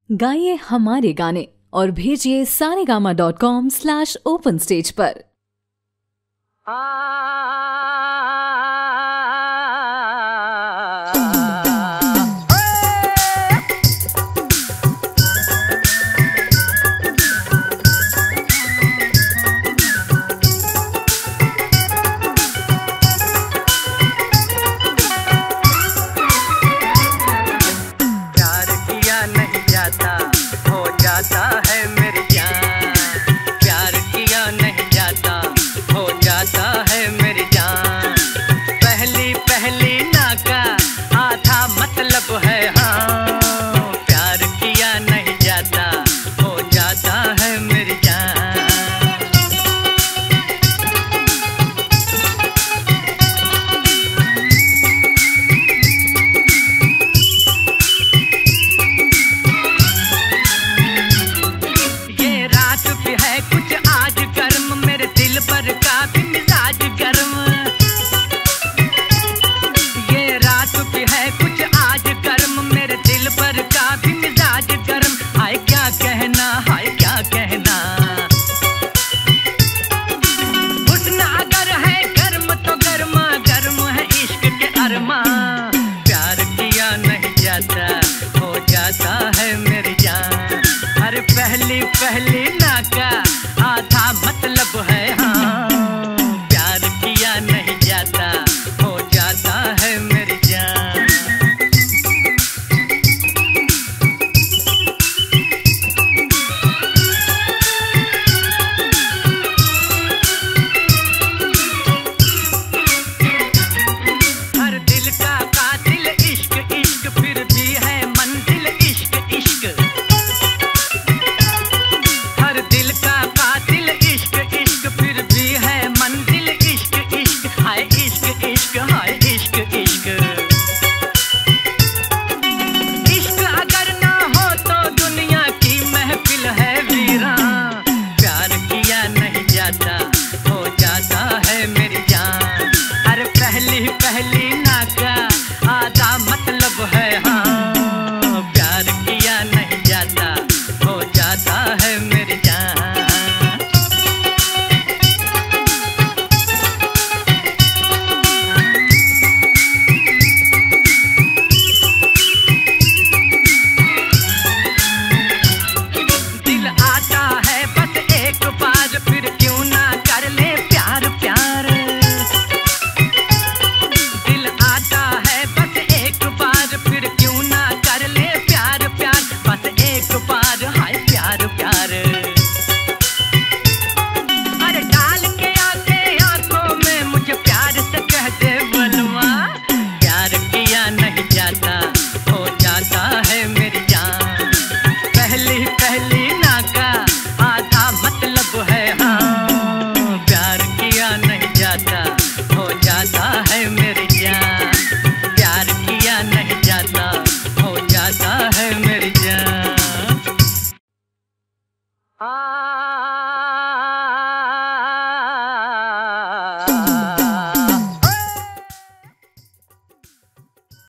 गाइए हमारे गाने और भेजिए saregama.com/open-stage पर। पहली ना का आधा मतलब है हाँ, प्यार किया नहीं जाता हो जाता है मेरी जान। हर दिल का कातिल इश्क इश्क फिर भी है मंजिल इश्क इश्क। पहली ना का आधा मतलब है हाँ, प्यार किया नहीं जाता हो जाता है मेरी जान। दिल आता है बस एक बार फिर क्यों ना कर ले प्यार प्यार। पहली ना का आधा मतलब है हाँ, प्यार किया नहीं जाता हो जाता है मेरी जान। प्यार किया नहीं जाता हो जाता है मेरी जान।